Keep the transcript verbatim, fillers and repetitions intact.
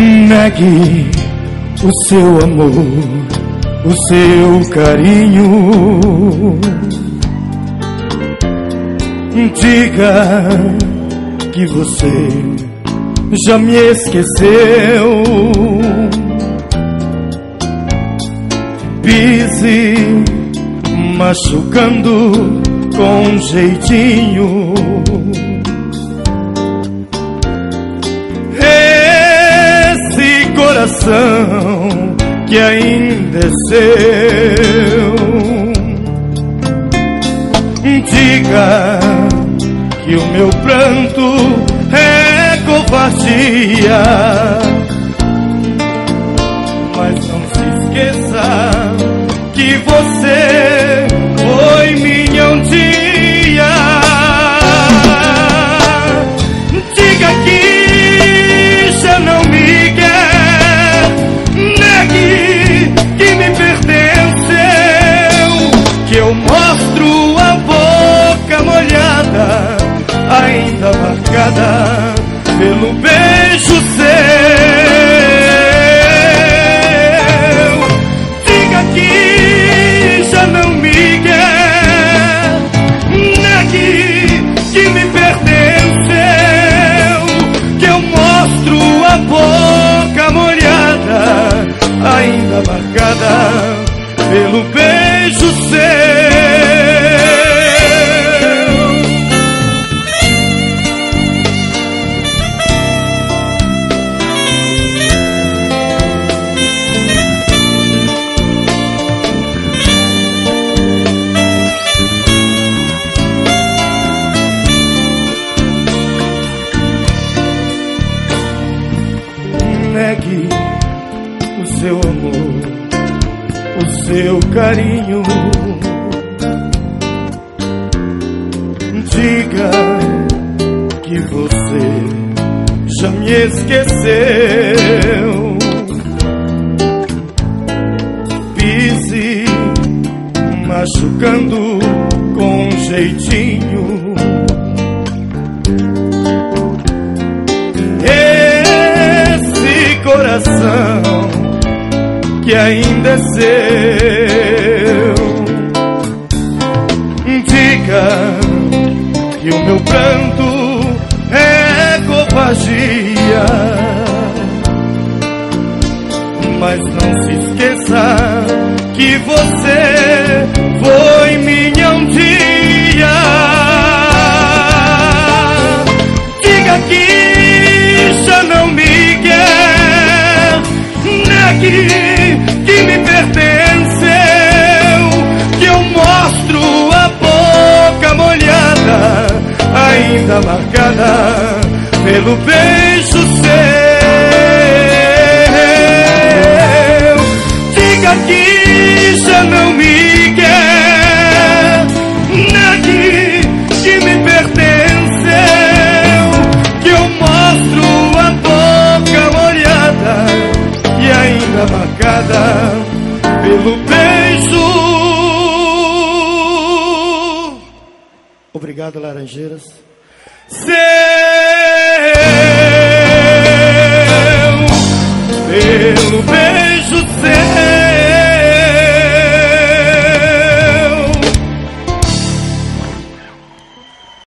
Negue o seu amor, o seu carinho. Diga que você já me esqueceu. Pise machucando com jeitinho. Esse coração que ainda é seu. Diga que o meu pranto é covardia, mas não se esqueça que você foi minha um dia. Diga que já não me quer, negue que me pertenceu, que eu mostro a boca molhada, ainda marcada pelo beijo seu. Diga que já não me quer, negue que me pertenceu, que eu mostro a boca molhada, ainda marcada pelo beijo seu. Negue o seu amor, o seu carinho. Diga que você já me esqueceu. Pise machucando com jeitinho. Coração que ainda é seu. Diga que o meu pranto é covardia, mas não se esqueça que você foi minha um dia. Diga que já não me quer, negue que me pertenceu, que eu mostro a boca molhada, ainda marcada pelo beijo seu. Diga que já não me quer, negue que me pertenceu, que eu mostro a boca molhada e ainda marcada pelo beijo. Obrigado, Laranjeiras. Seu